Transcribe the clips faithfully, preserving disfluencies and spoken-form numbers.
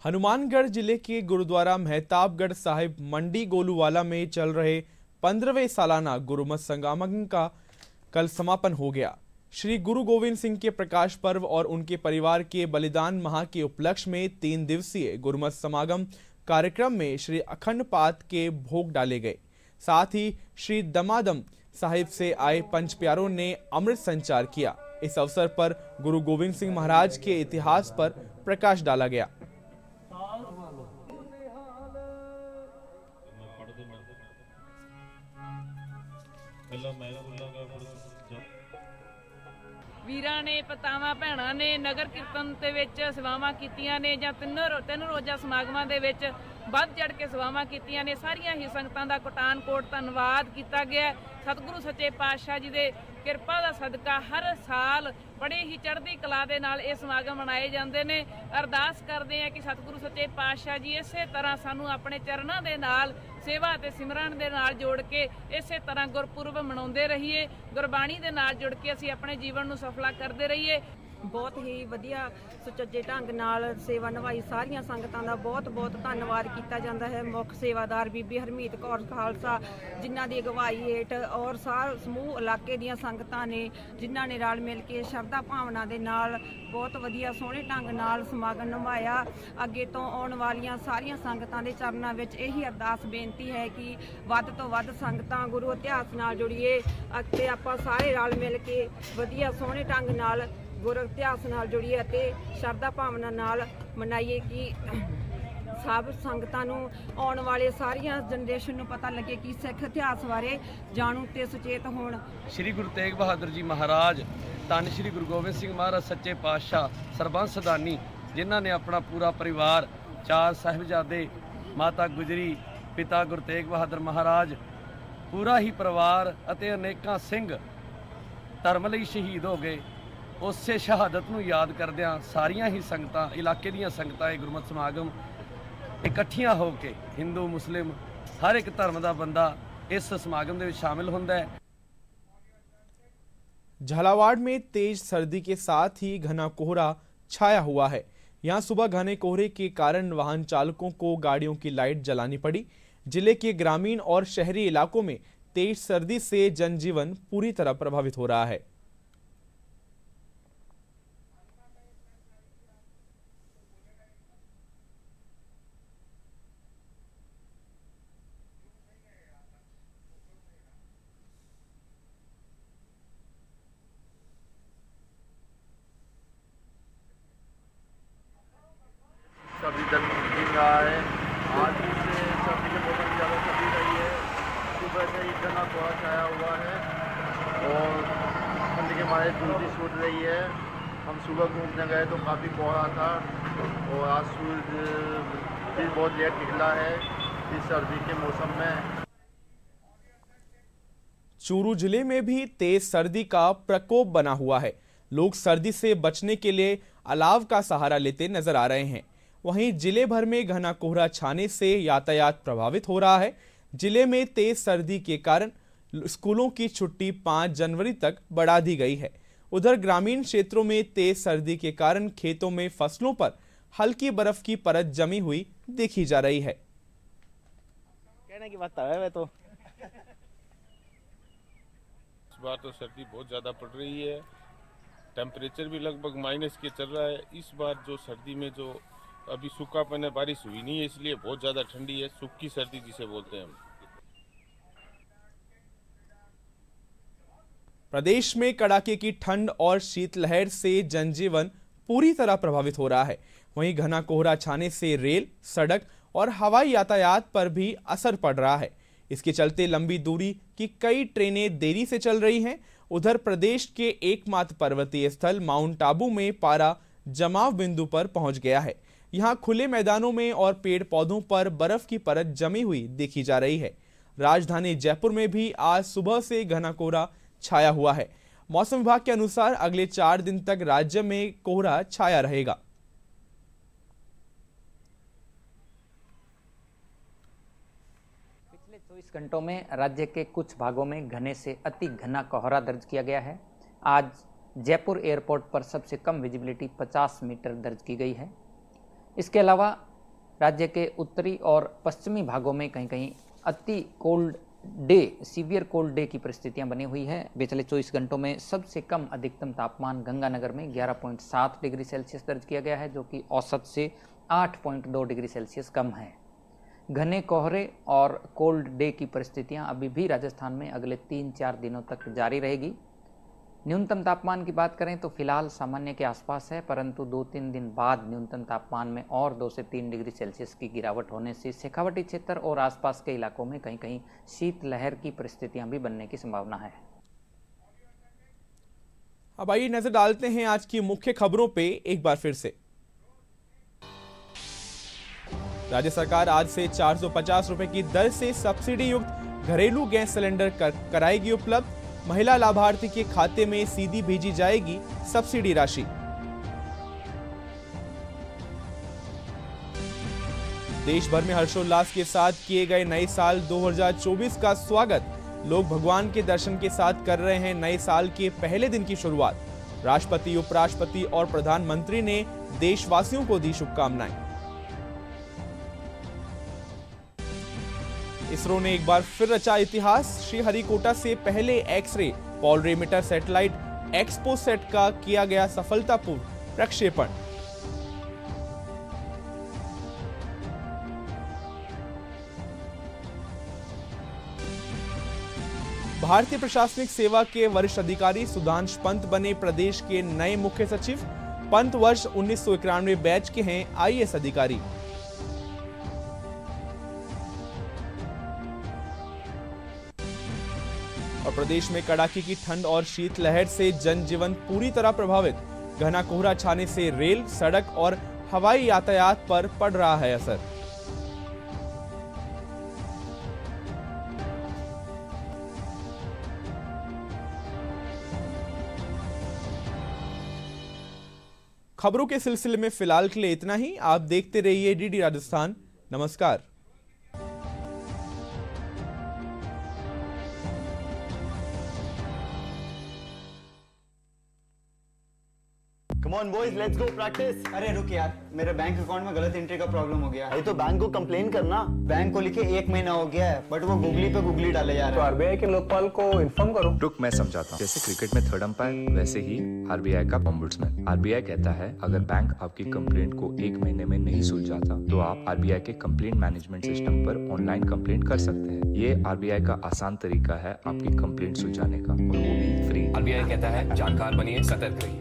हनुमानगढ़ जिले के गुरुद्वारा मेहताबगढ़ साहिब मंडी गोलूवाला में चल रहे पंद्रहवें सालाना गुरुमत समागम का कल समापन हो गया। श्री गुरु गोविंद सिंह के प्रकाश पर्व और उनके परिवार के बलिदान माह के उपलक्ष्य में तीन दिवसीय गुरुमत समागम कार्यक्रम में श्री अखंड पाठ के भोग डाले गए। साथ ही श्री दमादम साहिब से आए पंच प्यारों ने अमृत संचार किया। इस अवसर पर गुरु गोविंद सिंह महाराज के इतिहास पर प्रकाश डाला गया। ਵੀਰਾਂ ਨੇ ਪਤਾਵਾਂ ਭੈਣਾਂ ਨੇ ਨਗਰ ਕੀਰਤਨ ਦੇ ਵਿੱਚ ਸੇਵਾਵਾਂ ਕੀਤੀਆਂ ਨੇ ਜਾਂ ਤਿੰਨ ਤਿੰਨ ਰੋਜ਼ਾ ਸਮਾਗਮਾਂ ਦੇ ਵਿੱਚ ਵੱਧ ਚੜ ਕੇ ਸੇਵਾਵਾਂ ਕੀਤੀਆਂ ਨੇ। ਸਾਰੀਆਂ ਹੀ ਸੰਗਤਾਂ ਦਾ ਕੋਟਾਨ ਕੋਟ ਧੰਨਵਾਦ ਕੀਤਾ ਗਿਆ। ਸਤਿਗੁਰੂ ਸੱਚੇ ਪਾਤਸ਼ਾਹ ਜੀ ਦੇ ਕਿਰਪਾ ਦਾ ਸਦਕਾ ਹਰ ਸਾਲ ਬੜੇ ਹੀ ਚੜ੍ਹਦੀ ਕਲਾ ਦੇ ਨਾਲ ਇਹ ਸਮਾਗਮ ਮਨਾਏ ਜਾਂਦੇ ਨੇ। ਅਰਦਾਸ ਕਰਦੇ ਆ ਕਿ ਸਤਿਗੁਰੂ ਸੱਚੇ ਪਾਤਸ਼ਾਹ ਜੀ ਇਸੇ ਤਰ੍ਹਾਂ ਸਾਨੂੰ ਆਪਣੇ ਚਰਨਾਂ ਦੇ ਨਾਲ सेवा ते सिमरन दे नाल जोड़ के इस तरह गुरपुरब मनाते रहिए। गुरबाणी दे नाल जुड़ के असीं अपने जीवन नूं सफला करते रहिए। बहुत ही वधिया सुचज्जे ढंग नाल सेवा निभाई। सारियां संगतां दा बहुत बहुत धन्नवाद किया जाता है। मुख सेवादार बीबी हरमीत कौर खालसा जिन्हां दी अगवाई हेठ और सार समूह इलाके दीयां संगतां ने जिन्हां ने रल मिल के शरधा भावना दे नाल बहुत वधिया सोहणे ढंग नाल समागम निभाया। अगे तो आउण वालियां सारियां संगतां दे चरनां विच यही अरदास बेनती है कि वध तो वध संगतां गुरु इतिहास नाल जुड़िए अते आपां सारे रल मिल के वधिया सोहणे ढंग नाल गुरु इतिहास नाल जुड़िए अते शरधा भावना नाल मनाइए कि सब संगतां नूं आउण वाले सारियां जनरेशन नूं पता लगे कि सिख इतिहास बारे जाणू ते सुचेत होण। श्री गुरु तेग बहादुर जी महाराज धन श्री गुरु गोविंद सिंह महाराज सच्चे पातशाह सरबंस सदानी जिन्हां ने अपना पूरा परिवार चार साहिबजादे माता गुजरी पिता गुरु तेग बहादुर महाराज पूरा ही परिवार अते अनेकां सिंह धर्म लई शहीद हो गए। उसे शहादत नूं याद करदिआं सारियां ही संगतां इलाके दीयां संगतां ये गुरमत समागम इकट्ठियां हो के हिंदू मुस्लिम हर एक धर्म का बंदा इस समागम दे विच शामिल हुंदा है। झालावाड़ में तेज सर्दी के साथ ही घना कोहरा छाया हुआ है। यहाँ सुबह घने कोहरे के कारण वाहन चालकों को गाड़ियों की लाइट जलानी पड़ी। जिले के ग्रामीण और शहरी इलाकों में तेज सर्दी से जनजीवन पूरी तरह प्रभावित हो रहा है। सर्दी दिन गिर रहा है। आज से सर्दी के मौसम ज़्यादा सर्दी रही है। सुबह से ही घना कोहरा छाया हुआ है और ठंड के मारे धूप भी छूट रही है। हम सुबह घूमने गए तो काफ़ी कोहरा था और आज सूरज भी बहुत लेट निकला है इस सर्दी के मौसम में। चूरू जिले में भी तेज सर्दी का प्रकोप बना हुआ है। लोग सर्दी से बचने के लिए अलाव का सहारा लेते नजर आ रहे हैं। वहीं जिले भर में घना कोहरा छाने से यातायात प्रभावित हो रहा है। जिले में तेज सर्दी के कारण स्कूलों की छुट्टी पाँच जनवरी तक बढ़ा दी गई है। उधर ग्रामीण क्षेत्रों में तेज सर्दी के कारण खेतों में फसलों पर हल्की बर्फ की परत जमी हुई देखी जा रही है। कहने की बात है तो इस बार तो सर्दी बहुत ज़्यादा पड़ रही है। टेम्परेचर भी लगभग माइनस के चल रहा है। इस बार जो सर्दी में जो अभी सूखापन है, बारिश हुई नहीं है, इसलिए बहुत ज़्यादा ठंडी है। सूखी सर्दी जिसे बोलते हैं हम। प्रदेश में कड़ाके की ठंड और शीतलहर से जनजीवन पूरी तरह प्रभावित हो रहा है। वहीं घना कोहरा छाने से रेल, सड़क और हवाई यातायात पर भी असर पड़ रहा है। इसके चलते लंबी दूरी की कई ट्रेनें देरी से चल रही हैं। उधर प्रदेश के एकमात्र पर्वतीय स्थल माउंट आबू में पारा जमाव बिंदु पर पहुंच गया है। यहां खुले मैदानों में और पेड़ पौधों पर बर्फ की परत जमी हुई देखी जा रही है। राजधानी जयपुर में भी आज सुबह से घना कोहरा छाया हुआ है। मौसम विभाग के अनुसार अगले चार दिन तक राज्य में कोहरा छाया रहेगा। पिछले चौबीस घंटों में राज्य के कुछ भागों में घने से अति घना कोहरा दर्ज किया गया है। आज जयपुर एयरपोर्ट पर सबसे कम विजिबिलिटी पचास मीटर दर्ज की गई है। इसके अलावा राज्य के उत्तरी और पश्चिमी भागों में कहीं कहीं अति cold day severe cold day की परिस्थितियां बनी हुई है। पिछले चौबीस घंटों में सबसे कम अधिकतम तापमान गंगानगर में ग्यारह पॉइंट सात डिग्री सेल्सियस दर्ज किया गया है, जो कि औसत से आठ पॉइंट दो डिग्री सेल्सियस कम है। घने कोहरे और कोल्ड डे की परिस्थितियां अभी भी राजस्थान में अगले तीन चार दिनों तक जारी रहेगी। न्यूनतम तापमान की बात करें तो फिलहाल सामान्य के आसपास है, परंतु दो तीन दिन बाद न्यूनतम तापमान में और दो से तीन डिग्री सेल्सियस की गिरावट होने से शेखावटी क्षेत्र और आसपास के इलाकों में कहीं कहीं शीतलहर की परिस्थितियां भी बनने की संभावना है। अब आइए नजर डालते हैं आज की मुख्य खबरों पे एक बार फिर से। राज्य सरकार आज से चार सौ पचास रुपए की दर से सब्सिडी युक्त घरेलू गैस सिलेंडर कर, कराएगी उपलब्ध। महिला लाभार्थी के खाते में सीधी भेजी जाएगी सब्सिडी राशि। देश भर में हर्षोल्लास के साथ किए गए नए साल दो हज़ार चौबीस का स्वागत। लोग भगवान के दर्शन के साथ कर रहे हैं नए साल के पहले दिन की शुरुआत। राष्ट्रपति, उपराष्ट्रपति और प्रधानमंत्री ने देशवासियों को दी शुभकामनाएं। इसरो ने एक बार फिर रचा इतिहास। श्रीहरिकोटा से पहले एक्सरे पॉलरीमीटर सैटेलाइट एक्सपोसैट का किया गया सफलतापूर्वक प्रक्षेपण। भारतीय प्रशासनिक सेवा के वरिष्ठ अधिकारी सुधांश पंत बने प्रदेश के नए मुख्य सचिव। पंत वर्ष उन्नीस सौ इक्यानवे बैच के हैं आई ए एस अधिकारी। और प्रदेश में कड़ाके की ठंड और शीतलहर से जनजीवन पूरी तरह प्रभावित। घना कोहरा छाने से रेल, सड़क और हवाई यातायात पर पड़ रहा है असर। खबरों के सिलसिले में फिलहाल के लिए इतना ही। आप देखते रहिए डी डी राजस्थान। नमस्कार। Come on boys, let's go practice. अरे रुक यार, मेरे बैंक अकाउंट में गलत एंट्री का प्रॉब्लम हो गया। अरे तो बैंक को कंप्लेन करना। बैंक को लिखे एक महीना हो गया है, बट वो गूगली पे गूगली डाले जा तो रहा है। आरबीआई के लोकपाल को इन्फॉर्म करो। रुक, मैं समझाता हूँ। जैसे क्रिकेट में थर्ड अंपायर, वैसे ही आरबीआई का ओम्बुड्समैन। आरबीआई कहता है अगर बैंक आपकी कंप्लेंट को एक महीने में नहीं सुलझाता तो आप आरबीआई के कंप्लेंट मैनेजमेंट सिस्टम पर ऑनलाइन कंप्लेंट कर सकते हैं। ये आरबीआई का आसान तरीका है आपकी कंप्लेंट सुलझाने का, और वो भी फ्री। आरबीआई कहता है जानकार बनिए, सतर्क रहिए।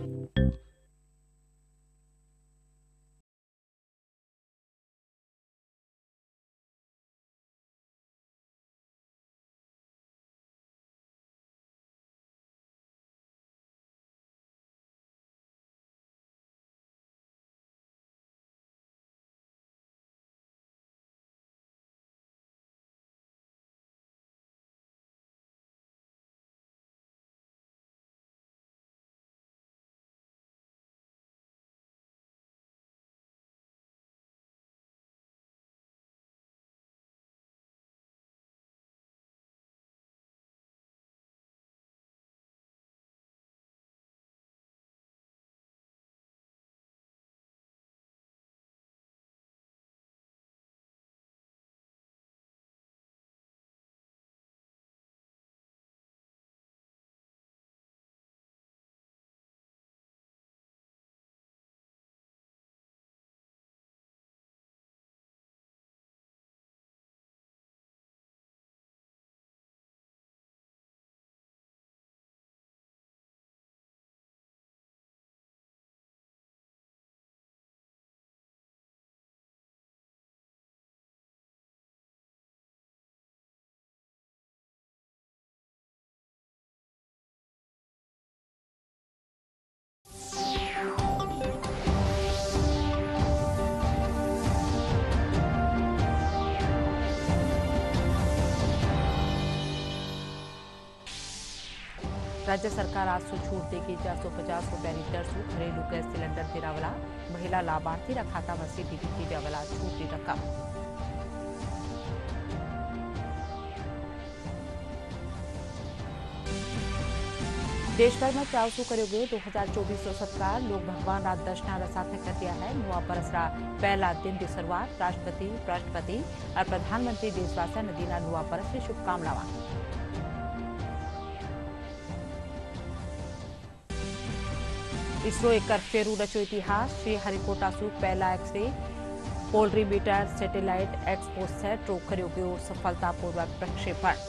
राज्य सरकार आज से छूट देगी चार सौ पचास रुपया लीटर सु घरेलू गैस सिलेंडर दिरावला। महिला लाभार्थी खाता में सीधी की जावला छूटी रकम। देश भर में चार सौ करोगे दो हजार चौबीस रो सत्कार लोग भगवान रात दर्शना साथ कर दिया है। नवा बरसरा पहला दिन की शुरुआत राष्ट्रपति राष्ट्रपति और प्रधानमंत्री देशवासियों ने दीना नवा बरस की शुभकामनाएं। इसरो एक कर फेरू रचो इतिहास श्री हरिकोटा सूख पहला X-ray polarimeter satellite XPoSat रो करो सफलतापूर्वक प्रक्षेपण।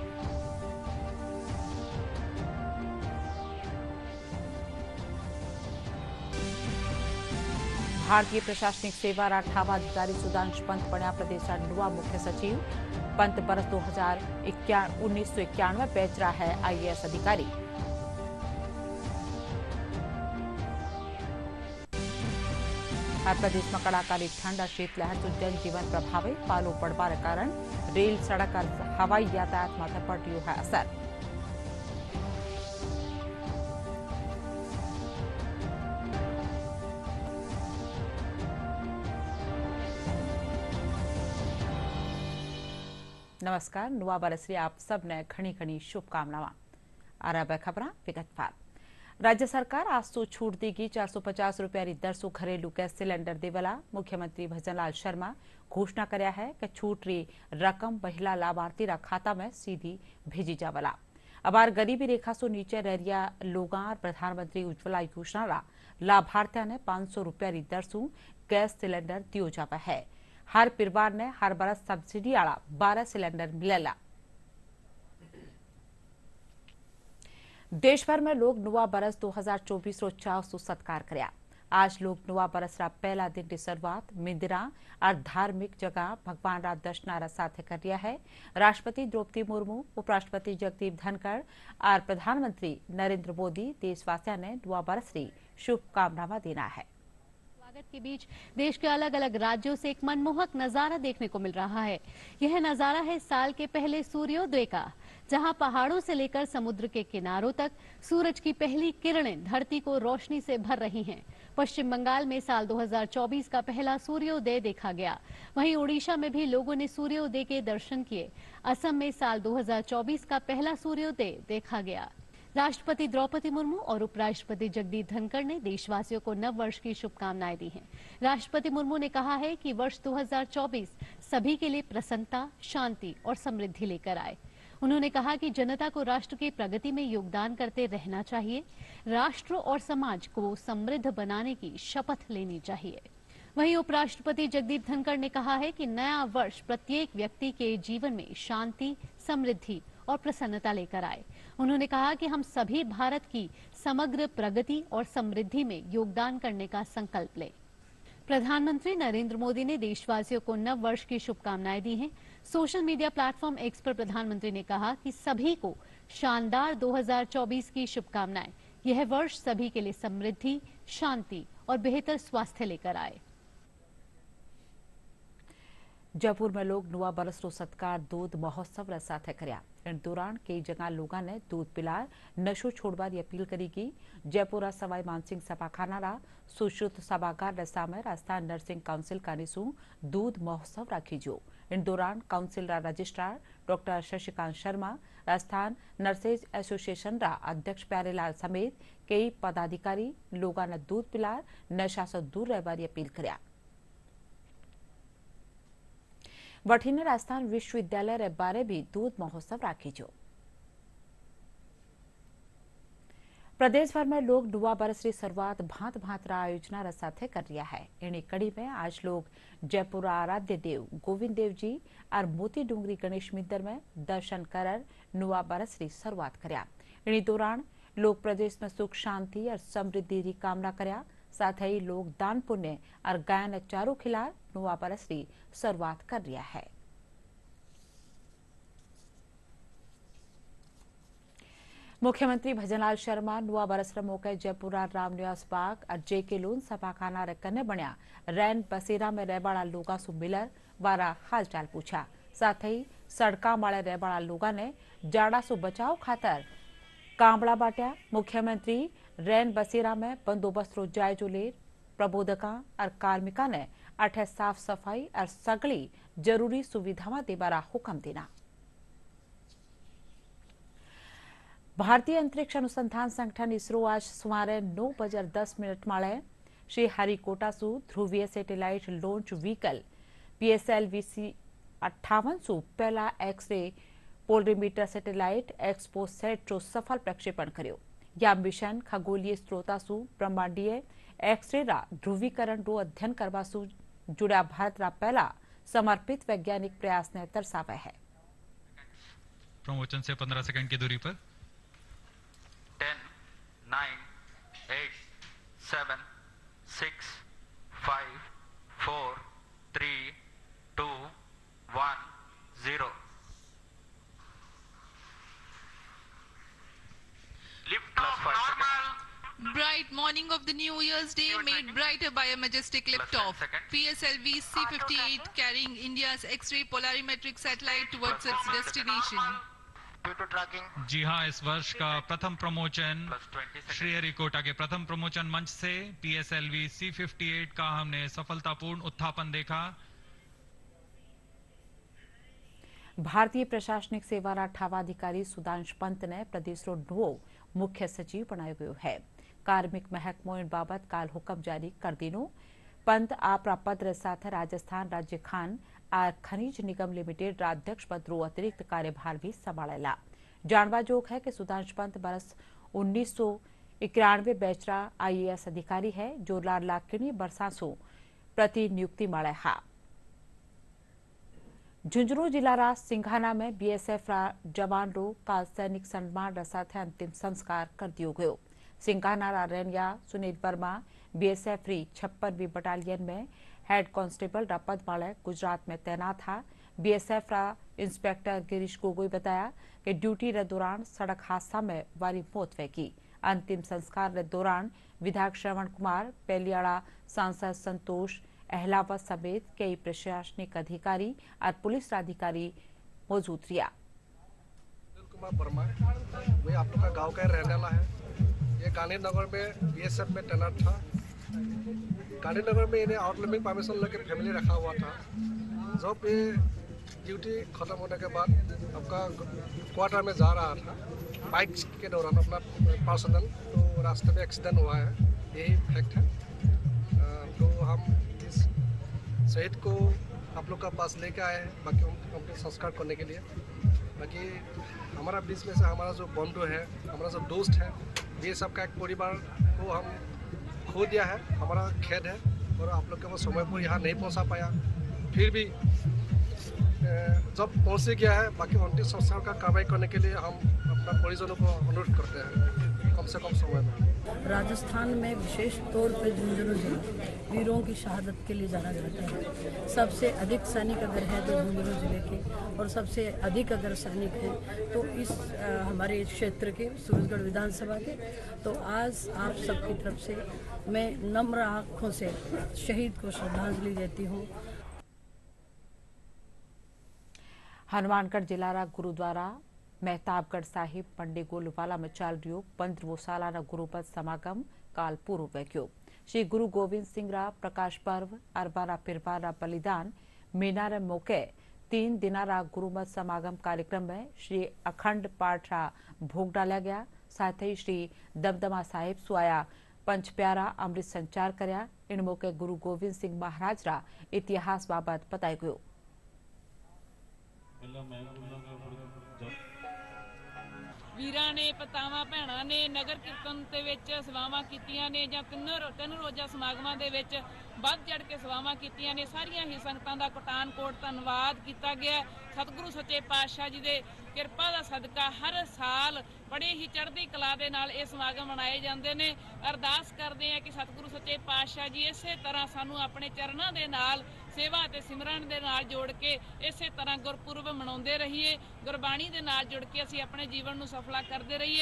भारतीय प्रशासनिक सेवा रा ठावा अधिकारी सुधांश पंत बन्या प्रदेश रा नवा मुख्य सचिव। पंत बरस दो हजार उन्नीस सौ इक्यानवे बैच रहा है आईएएस अधिकारी। हर प्रदेश में कड़ाकारी ठंड और शीतलहर से जनजीवन प्रभावित पालो पड़वा के कारण रेल सड़क और हवाई यातायात माथे पड़ो है असर। नमस्कार नवा बरसरी आप सबने घनी घनी शुभकामनाएं। आ रहा खबर विगतवार राज्य सरकार आज तो छूट देगी चार सौ पचास रुपया री दर सौ घरेलू गैस सिलेंडर देवला। मुख्यमंत्री भजनलाल शर्मा घोषणा करया है कि छूट री रकम महिला लाभार्थी रा खाता में सीधी भेजी जावला। अबार गरीबी रेखा सो नीचे रह रिया लोगां प्रधानमंत्री उज्ज्वला योजना रा लाभार्थियों ने पांच सौ रुपया री दर सौ गैस सिलेंडर दियो जावा है। हर परिवार ने हर बरस सब्सिडी आला बारह सिलेंडर मिलेला। देश भर में लोग नवा बरस दो हजार चौबीस रो चाव सो सत्कार करया। आज लोग नवा बरस रा पहला दिन की शुरुआत मंदिरा और धार्मिक जगह भगवान रा दर्शनारा साथ कर रिया है। राष्ट्रपति द्रौपदी मुर्मू उपराष्ट्रपति जगदीप धनखड़ और प्रधानमंत्री नरेंद्र मोदी देशवासियों ने नवा बरस री शुभकामनाएं देना है। स्वागत के बीच देश के अलग अलग राज्यों से एक मनमोहक नजारा देखने को मिल रहा है। यह नजारा है साल के पहले सूर्योदय का, जहां पहाड़ों से लेकर समुद्र के किनारों तक सूरज की पहली किरणें धरती को रोशनी से भर रही हैं। पश्चिम बंगाल में साल दो हजार चौबीस का पहला सूर्योदय देखा गया। वहीं ओडिशा में भी लोगों ने सूर्योदय के दर्शन किए। असम में साल दो हजार चौबीस का पहला सूर्योदय देखा गया। राष्ट्रपति द्रौपदी मुर्मू और उपराष्ट्रपति जगदीप धनखड़ ने देशवासियों को नव वर्ष की शुभकामनाएं दी हैं। राष्ट्रपति मुर्मू ने कहा है कि वर्ष दो हजार चौबीस सभी के लिए प्रसन्नता, शांति और समृद्धि लेकर आए। उन्होंने कहा कि जनता को राष्ट्र की प्रगति में योगदान करते रहना चाहिए। राष्ट्र और समाज को समृद्ध बनाने की शपथ लेनी चाहिए। वहीं उपराष्ट्रपति जगदीप धनखड़ ने कहा है कि नया वर्ष प्रत्येक व्यक्ति के जीवन में शांति, समृद्धि और प्रसन्नता लेकर आए। उन्होंने कहा कि हम सभी भारत की समग्र प्रगति और समृद्धि में योगदान करने का संकल्प लें। प्रधानमंत्री नरेंद्र मोदी ने देशवासियों को नव वर्ष की शुभकामनाएं दी हैं। सोशल मीडिया प्लेटफॉर्म एक्स पर प्रधानमंत्री ने कहा कि सभी को शानदार दो हजार चौबीस की शुभकामनाएं। यह वर्ष सभी के लिए समृद्धि, शांति और बेहतर स्वास्थ्य लेकर आए। जयपुर में लोग नवा बरस रो सत्कार दूध महोत्सव रा साथ करया। इन दौरान कई जगह लोगों ने दूध पिलार नशो छोड़वार अपील करी की। जयपुर सवाई मानसिंह सभाखाना रा सुश्रुत सभागार रे सामे राजस्थान नर्सिंग काउंसिल का निसु दूध महोत्सव राखी जो। इन दौरान काउंसिल रा registrar doctor Shashikant Sharma, Rajasthan nurses association रा अध्यक्ष प्यारेलाल समेत कई पदाधिकारी लोगों ने दूध पिलार नशा से दूर रहवार अपील करया। वठीने राजस्थान विश्वविद्यालय रे बारे भी दूध महोत्सव राखी जो। प्रदेश भर में लोग नवा बरस की शुरुआत भांत भांत रा आयोजना रा साथे कर रिया है। इन्हीं कड़ी में आज लोग जयपुर आराध्य देव गोविंद देव जी और मोती डूंगरी गणेश मंदिर में दर्शन कर नवा बरस की शुरुआत करया। इन्हीं दौरान लोग प्रदेश में सुख शांति और समृद्धि की कामना करया। साथ ही लोग दान पुण्य और गायन चारों खिलार नवा बरस की शुरुआत कर रिया है। मुख्यमंत्री भजनलाल शर्मा नवा बरस रे मौके जयपुर राम निवास बाग और जे के लोन सभाखाना रे कने बन्या रैन बसेरा में रहवाड़ा लोगा सु मिलर वारा हालचाल पूछा। साथ ही सड़का माळे रहवाड़ा लोगा ने जाड़ा सु बचाव खातर कांबड़ा बाट्या। मुख्यमंत्री रैन बसेरा में बंदोबस्त रो जायजो ले प्रबोधका और कार्मिका ने अठे साफ सफाई और सगली जरूरी सुविधावां देवारा हुक्म देना। भारतीय अंतरिक्ष अनुसंधान संगठन इसरो आज सुमारे नौ बजे दस मिनट माळे श्री हरिकोटा सु ध्रुवीय सेटेलाइट लॉन्च व्हीकल पीएसएलवी अट्ठावन सु पहला एक्स-रे पोलरीमीटर सेटेलाइट एक्सपोसेट रो सफल प्रक्षेपण कर्यो। या मिशन खगोलीय स्रोतासु ब्रह्मांडीय एक्स-रे रा ध्रुवीकरण रो अध्ययन करवासु जुड़ा भारत रा पहला समर्पित वैज्ञानिक प्रयास ने दर्शावा है। प्रमोशन से पंद्रह सेकंड की दूरी पर ten, nine, eight, seven, six, five, four, three, two, one, zero. Lift off normal. Bright morning of the New Year's Day made brighter by a majestic liftoff. P S L V C fifty-eight carrying India's X-ray polarimetric satellite towards its destination. जी हाँ, इस वर्ष का प्रथम promotion Shri Harikota के प्रथम promotion मंच से P S L V C fifty eight का हमने सफलतापूर्ण उत्थापन देखा। भारतीय प्रशासनिक सेवा रा अठावा अधिकारी सुधांश पंत ने प्रदेश रो नवो मुख्य सचिव बनायो गयो है। कार्मिक महकमो इन बाबत काल हुक्म जारी कर दीनो। पंत आपरा पद साथ राजस्थान राज्य खान और खनिज निगम लिमिटेड रा अध्यक्ष पद रो अतिरिक्त कार्यभार भी संभाळेला। जानवा जोग है कि सुधांश पंत बरस उन्नीस सौ इक्यानवे बैच रा आई ए एस अधिकारी है जो लार लाखनी बरसासो प्रति नियुक्ति माळे हा। झुंझुनू जिला रा सिंघाना में बीएसएफ रा जवान रो का सैनिक सम्मान रा साथे अंतिम संस्कार कर दियो गयो। सिंघाना रा रेनिया सुनील वर्मा बीएसएफ री छप्पनवीं बटालियन में हेड कांस्टेबल रा पद माळे गुजरात में तैनात था। बीएसएफ रा इंस्पेक्टर गिरीश गोगोई बताया कि ड्यूटी रे दौरान सड़क हादसा में वारी मौत वेगी। अंतिम संस्कार रे दौरान विधायक श्रवण कुमार, पेलियाड़ा सांसद संतोष अहलावत समेत कई प्रशासनिक अधिकारी और पुलिस अधिकारी मौजूद रहा। कुमार वर्मा वही आप लोग का गांव का रहने वाला है। ये गांधीनगर में बीएसएफ में तैनात था। गांधीनगर में इन्हें आउटलिमिंग परमिशन लेके फैमिली रखा हुआ था। जब ये ड्यूटी खत्म होने के बाद आपका क्वार्टर में जा रहा था, बाइक के दौरान अपना पर्सनल तो रास्ते में एक्सीडेंट हुआ है, यही फैक्ट है। तो हम इस शहीद को आप लोग का पास लेके आए हैं बाकी उनके संस्कार करने के लिए। बाकी हमारा बीच में से हमारा जो बंधु है, हमारा जो दोस्त है, ये सब का एक परिवार को हम खो दिया है। हमारा खेद है और आप लोग के वो समय पर यहाँ नहीं पहुँचा पाया। फिर भी जब पहुँच गया है, बाकी अंतिम संस्कार का कार्रवाई करने के लिए हम अपना परिजनों को अनुरोध करते हैं कम से कम समय में। राजस्थान में विशेष तौर पर झुंझुनू जिला वीरों की शहादत के लिए जाना जाता है। सबसे अधिक सैनिक अगर है तो झुंझुनू जिले के, और सबसे अधिक अगर सैनिक हैं तो इस आ, हमारे क्षेत्र के सूरजगढ़ विधानसभा के। तो आज आप सबकी तरफ से मैं नम्र आँखों से शहीद को श्रद्धांजलि देती हूँ। हनुमानगढ़ जिला रा गुरुद्वारा मेहताबगढ़ साहिब पंडे गोलवाला में चल रही पंद्रहवो सालाना गुरुपद समागम काल पूर्व वैक्यो। श्री गुरु गोविंद सिंह रा प्रकाश पर्व अरबारा पिरबार रा बलिदान मीना रे मौके तीन दिना रा गुरुमत समागम कार्यक्रम में श्री अखंड पाठ रा भोग डाला गया। साथ ही श्री दमदमा साहिब सुआया पंच प्यारा अमृत संचार करया। इन मौके गुरु गोविंद सिंह महाराज रा इतिहास बाबत बताया गयो। ਵੀਰਾਂ ਨੇ ਪਤਾਵਾਂ ਭੈਣਾਂ ਨੇ ਨਗਰ ਕੀਰਤਨ ਦੇ ਵਿੱਚ ਸੇਵਾਵਾਂ ਕੀਤੀਆਂ ਨੇ ਜਾਂ ਤਿੰਨ ਤਿੰਨ ਰੋਜ਼ਾ ਸਮਾਗਮਾਂ ਦੇ ਵਿੱਚ ਵੱਧ ਚੜ ਕੇ ਸੇਵਾਵਾਂ ਕੀਤੀਆਂ ਨੇ। ਸਾਰੀਆਂ ਹੀ ਸੰਗਤਾਂ ਦਾ ਕੋਟਾਨ ਕੋਟ ਧੰਨਵਾਦ ਕੀਤਾ ਗਿਆ। ਸਤਿਗੁਰੂ ਸੱਚੇ ਪਾਤਸ਼ਾਹ ਜੀ ਦੇ ਕਿਰਪਾ ਦਾ ਸਦਕਾ ਹਰ ਸਾਲ ਬੜੇ ਹੀ ਚੜ੍ਹਦੀ ਕਲਾ ਦੇ ਨਾਲ ਇਹ ਸਮਾਗਮ ਮਨਾਏ ਜਾਂਦੇ ਨੇ। ਅਰਦਾਸ ਕਰਦੇ ਆ ਕਿ ਸਤਿਗੁਰੂ ਸੱਚੇ ਪਾਤਸ਼ਾਹ ਜੀ ਇਸੇ ਤਰ੍ਹਾਂ ਸਾਨੂੰ ਆਪਣੇ ਚਰਨਾਂ ਦੇ ਨਾਲ सेवा ते सिमरन दे नाल जोड़ के इसे तरह गुरपुरब मनाउंदे रहिए। गुरबाणी दे नाल जुड़ के असीं अपने जीवन नूं सफला करते रहिए।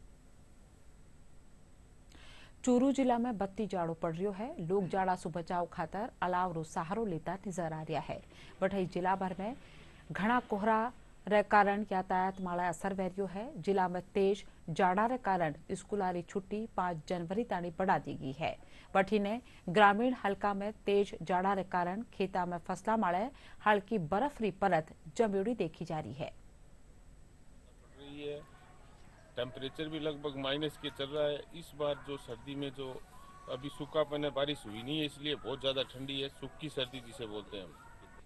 चूरू जिला में बत्ती जाड़ो पड़ रही है। लोग जाड़ा सु बचाव खातर अलाव रो सहारो लेता नजर आ रहा है। बट जिला भर में घना कोहरा रे कारण यातायात माड़ा असर वैरियो है। जिला में तेज जाड़ा रे कारण स्कूलारी छुट्टी पांच जनवरी ताणी बढ़ा दी गई है। बठी ने ग्रामीण हलका में तेज जाड़ा रे कारण खेता में फसला माड़े हल्की बर्फ री परत जमेड़ी देखी जा रही है। टेम्परेचर भी लगभग माइनस के चल रहा है। इस बार जो सर्दी में जो अभी सूखापन है, बारिश हुई नहीं है, इसलिए बहुत ज़्यादा ठंडी है, सूखी सर्दी जिसे बोलते हैं हम।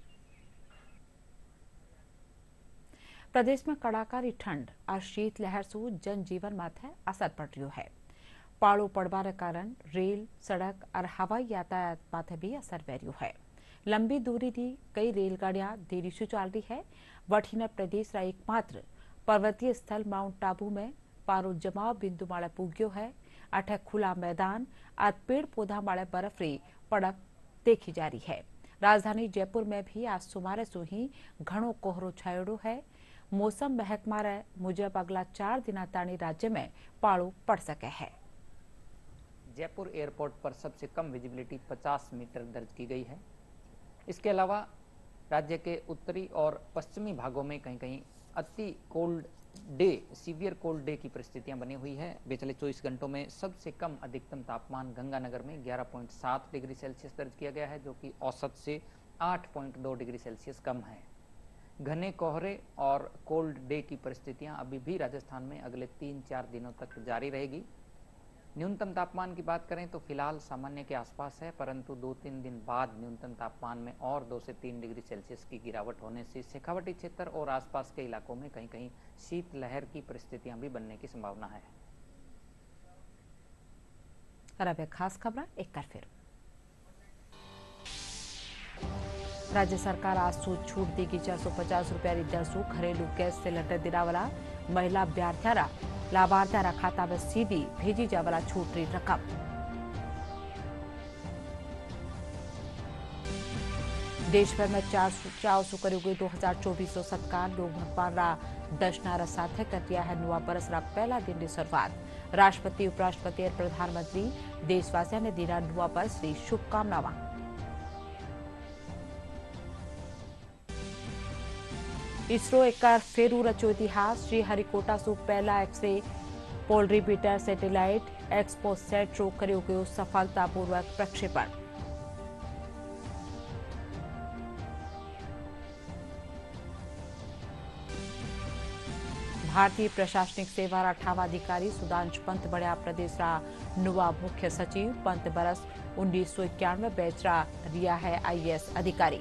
प्रदेश में कड़ाकारी ठंड और शीतलहर से जनजीवन माथे असर पड़ रही है। पाड़ो पड़वाने कारण रेल, सड़क और हवाई यातायात माथे भी असर पड़ रही है। लंबी दूरी की कई रेलगाड़ियां देरी से चल रही है। वठीना प्रदेश का एकमात्र पर्वतीय स्थल माउंट आबू में पारो जमाव बिंदु माले पुग्यो है। अठे खुला मैदान और पेड़ पौधा माले बर्फ री पड़क देखी जा रही है। राजधानी जयपुर में भी आज सुमारे सो ही घणो कोहरो छायोड़ो है। मौसम महकमा मुजब अगला चार दिन ताणी राज्य में पाड़ो पड़ सके है। जयपुर एयरपोर्ट पर सबसे कम विजिबिलिटी पचास मीटर दर्ज की गई है। इसके अलावा राज्य के उत्तरी और पश्चिमी भागों में कहीं कहीं अति cold day, severe cold day की परिस्थितियां बनी हुई है। पिछले चौबीस घंटों में सबसे कम अधिकतम तापमान गंगानगर में ग्यारह पॉइंट सात डिग्री सेल्सियस दर्ज किया गया है, जो कि औसत से आठ पॉइंट दो डिग्री सेल्सियस कम है। घने कोहरे और कोल्ड डे की परिस्थितियां अभी भी राजस्थान में अगले तीन चार दिनों तक जारी रहेगी। न्यूनतम तापमान की बात करें तो फिलहाल सामान्य के आसपास है, परंतु दो तीन दिन बाद न्यूनतम तापमान में और दो से तीन डिग्री सेल्सियस की गिरावट होने से शेखावटी क्षेत्र और आसपास के इलाकों में कहीं कहीं शीतलहर की परिस्थितियां भी बनने की संभावना है। और अब एक खास खबर एक बार फिर। राज्य सरकार आज से छूट देगी चार सौ पचास रुपया दर से घरेलू गैस सिलेंडर देने वाला महिला अभ्यर्थियारा लाभार्थियारा खाता में सीधी भेजी जावाला छूट री रकम। देश भर में चार चाव सौ करी गई दो हजार चौबीस सौ सत्कार लोग भगवान रा दर्शनारा साथे कर दिया है नुआ बरस रा पहला दिन की शुरुआत। राष्ट्रपति, उपराष्ट्रपति और प्रधानमंत्री देशवासियों ने दिना नुआ बरस री शुभकामनावां। इसरो एक बार फेरू रचो इतिहास। श्रीहरिकोटा से पहला एक्सरे पोलरीमीटर सैटेलाइट एक्सपोसैट रो कर्यो गयो सफलतापूर्वक प्रक्षेपण। भारतीय प्रशासनिक सेवा रा अठावा अधिकारी सुधांश पंत बढ़िया प्रदेश रा नुआ मुख्य सचिव। पंत बरस उन्नीस सौ इक्यानवे बैच रा रिया है आईएएस अधिकारी।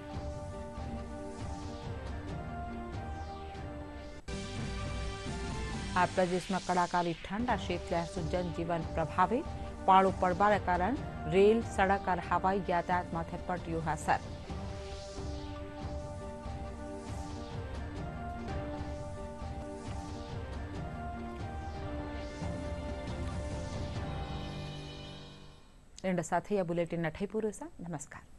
आज प्रदेश में कड़ाकारी ठंड और शीतलहर से जनजीवन प्रभावित। पाड़ो पड़वाने कारण रेल, सड़क और हवाई यातायात माथे पड़ रही है असर। इन साथ ही बुलेटिन नठाई पूरो नमस्कार।